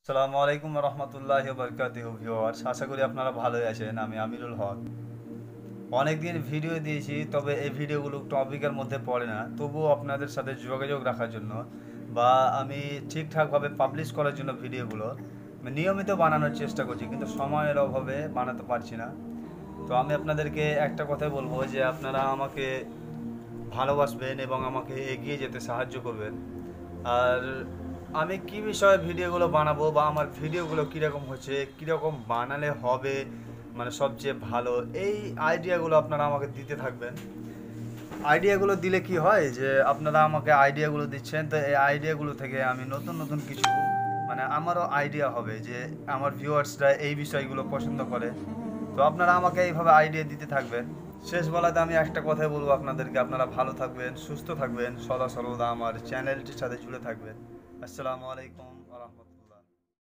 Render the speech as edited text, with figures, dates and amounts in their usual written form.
আসসালামু আলাইকুম রহমতুল্লাহি বারকাতুহু ভিউয়ার্স, আশা করি আপনারা ভালোই আছেন। আমি আমিরুল হক। অনেকদিন ভিডিও দিয়েছি, তবে এই ভিডিওগুলো টপিকের মধ্যে পড়ে না। তবুও আপনাদের সাথে যোগাযোগ রাখার জন্য বা আমি ঠিকঠাকভাবে পাবলিশ করার জন্য ভিডিওগুলো আমি নিয়মিত বানানোর চেষ্টা করছি, কিন্তু সময়ের অভাবে বানাতে পারছি না। তো আমি আপনাদেরকে একটা কথাই বলবো যে আপনারা আমাকে ভালোবাসবেন এবং আমাকে এগিয়ে যেতে সাহায্য করবেন। আর আমি কি বিষয়ে ভিডিওগুলো বানাবো বা আমার ভিডিওগুলো কীরকম হচ্ছে, কীরকম বানালে হবে, মানে সবচেয়ে ভালো, এই আইডিয়াগুলো আপনারা আমাকে দিতে থাকবেন। আইডিয়াগুলো দিলে কি হয় যে আপনারা আমাকে আইডিয়াগুলো দিচ্ছেন, তো এই আইডিয়াগুলো থেকে আমি নতুন নতুন কিছু, মানে আমারও আইডিয়া হবে যে আমার ভিউয়ার্সরা এই বিষয়গুলো পছন্দ করে। তো আপনারা আমাকে এইভাবে আইডিয়া দিতে থাকবেন। শেষ বেলাতে আমি একটা কথাই বলবো আপনাদেরকে, আপনারা ভালো থাকবেন, সুস্থ থাকবেন, সদা সর্বদা আমার চ্যানেলটির সাথে জুড়ে থাকবেন। আসসালামু আলাইকুম।